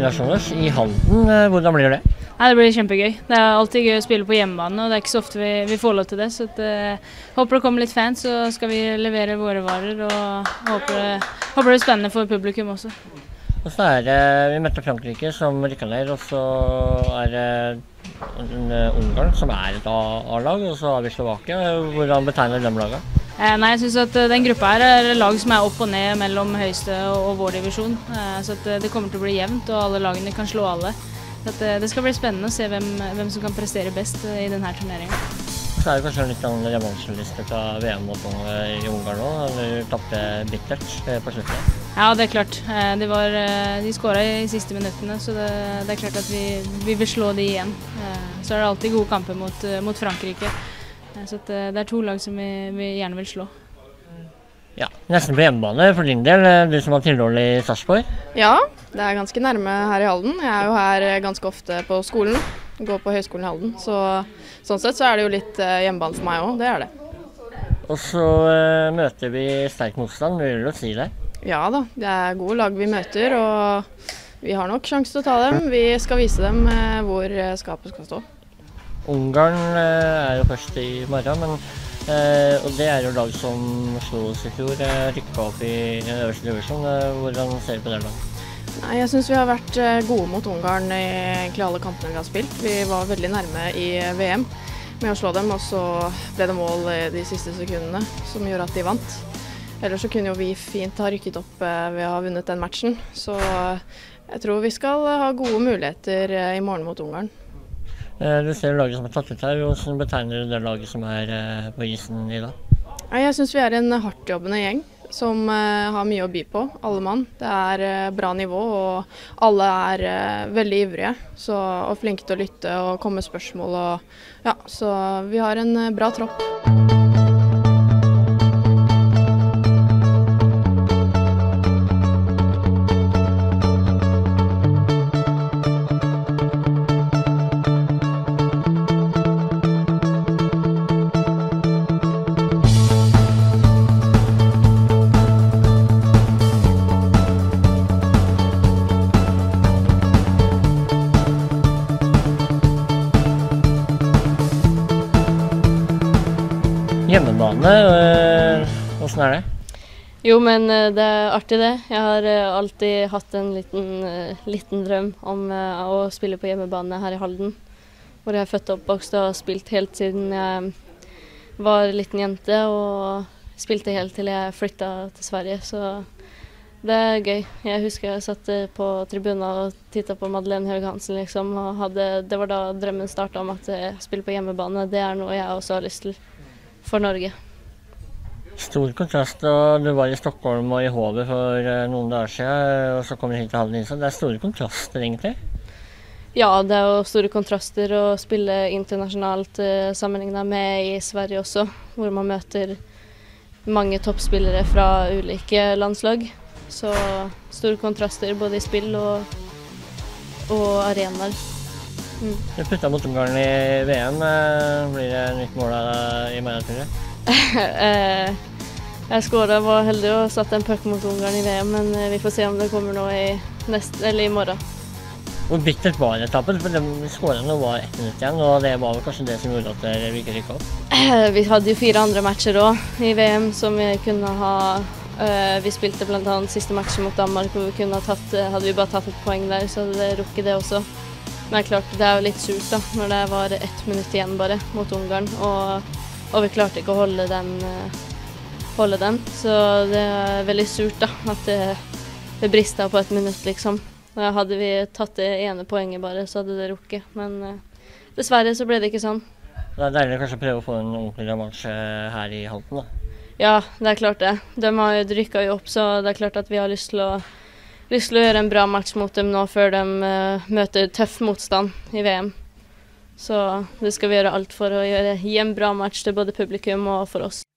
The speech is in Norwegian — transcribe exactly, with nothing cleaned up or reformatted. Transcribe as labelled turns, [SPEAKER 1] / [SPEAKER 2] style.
[SPEAKER 1] internasjonalt i Halden. Hvordan blir det?
[SPEAKER 2] Nei, det blir kjempegøy. Det er alltid gøy å spille på hjemmebane, og det er ikke så ofte vi, vi får lov til det. Så at, uh, håper det kommer litt fans, så skal vi levere våre varer, og håper det, håper det er spennende for publikum også.
[SPEAKER 1] Og så er det, vi møtte Frankrike som rykket ned, og så er det Ungarn som er et A-lag, og så har vi Slovakia. Hvordan betegner de lagene?
[SPEAKER 2] Eh, nei, jeg synes at den gruppa her er lag som er opp og ned mellom høyeste og, og vår divisjon. Eh, så at det kommer til å bli jevnt, og alle lagene kan slå alle. Så at det skal bli spennende å se hvem, hvem som kan prestere best i denne turneringen.
[SPEAKER 1] Så er det kanskje litt av en revansjeliste fra V M mot i Ungarn nå, eller tappte bittert på slutten?
[SPEAKER 2] Ja, det er klart. De, var, de skåret i siste minuttene, så det, det er klart at vi, vi vil slå de igjen. Så er det alltid gode kamper mot, mot Frankrike. Så det er to lag som vi, vi gjerne vil slå.
[SPEAKER 1] Ja, nesten på hjemmebane for din del, du som har tilhold i Sarpsborg?
[SPEAKER 3] Ja, det er ganske nærme her i Halden. Jeg er jo her ganske ofte på skolen, går på Høgskolen i Halden. Så, sånn sett så er det jo litt hjemmebane for meg også, det er det.
[SPEAKER 1] Og så uh, møter vi sterk motstand, vil du si det?
[SPEAKER 3] Ja da, det er gode lag vi møter, og vi har nok sjanse til å ta dem. Vi skal vise dem uh, hvor skapet skal stå.
[SPEAKER 1] Ungarn uh, er jo først i morgen, men Uh, og det er jo lag som slo oss i fjor, uh, rykket opp i øverste divisjon. Uh, hvordan ser du på det laget?
[SPEAKER 3] Nei, jeg synes vi har vært uh, gode mot Ungarn i egentlig alle kampene vi har spilt. Vi var veldig nærme i V M med å slå dem, og så ble det mål i de siste sekundene som gjorde at de vant. Ellers så kunne jo vi fint ha rykket opp uh, ved å ha vunnet den matchen. Så uh, jeg tror vi skal uh, ha gode muligheter uh, i morgen mot Ungarn.
[SPEAKER 1] Du ser laget som er tatt ut her, hvordan betegner du det laget som er på isen i dag?
[SPEAKER 3] Jeg synes vi er en hardtjobbende gjeng som har mye å by på, alle mann. Det er bra nivå, og alle er veldig ivrige så, og flinke til å lytte og komme med spørsmål. Og, ja, så vi har en bra tropp.
[SPEAKER 1] Hjemmebane, hvordan er det?
[SPEAKER 4] Jo, men det er artig det. Jeg har alltid hatt en liten, liten drøm om å spille på hjemmebane her i Halden. Hvor jeg er født og oppvokst og har spilt helt siden jeg var liten jente, og spilte helt til jeg flyttet til Sverige, så det er gøy. Jeg husker jeg satt på tribunen og tittet på Madeleine Høeg Hansen, liksom, og hadde, det var da drømmen startet om at jeg spiller på hjemmebane. Det er noe jeg også har lyst til for Norge.
[SPEAKER 1] Stor kontrast, og du var i Stockholm og i Håve for noen dager siden, og så kommer du hit til Halden. Så det er store kontraster egentlig?
[SPEAKER 4] Ja, det er jo store kontraster å spille internasjonalt uh, sammenlignet med i Sverige også, hvor man møter mange toppspillere fra ulike landslag. Så store kontraster både i spill og, og arenaer.
[SPEAKER 1] Mm. Du puttet mot Ungarn i V M. Blir det nytt mål i morgen?
[SPEAKER 4] Jeg skåret, var heldig og satt en puck mot Ungarn i V M, men vi får se om det kommer nå i, nest, eller i morgen.
[SPEAKER 1] Hvor bittert var etappen? For de skåret nå var ett minutt igjen, og det var kanskje det som gjorde at vi ikke rykket opp?
[SPEAKER 4] Vi hadde jo fire andre matcher også i V M som vi kunne ha. Vi spilte blant annet siste matchen mot Danmark, hvor vi kunne ha tatt, hadde vi bare tatt et poeng der, så hadde det rukket det også. Men det er klart, det er jo litt surt da, når det var ett minutt igjen bare mot Ungarn, og, og vi klarte ikke å holde den, holde den. Så det er veldig surt da, at det, det bristet på et minutt liksom. Hadde vi tatt det ene poenget bare, så hadde det rukket. Men dessverre så ble det ikke sånn.
[SPEAKER 1] Det er deilig kanskje å prøve å få en ordentlig revansj her i Halden da?
[SPEAKER 4] Ja, det er klart det. De har jo rykket jo opp, så det er klart at vi har lyst til å lyst til å gjøre en bra match mot dem nå før de uh, møter tøff motstand i V M. Så det skal vi gjøre alt for å gjøre, gi en bra match til både publikum og for oss.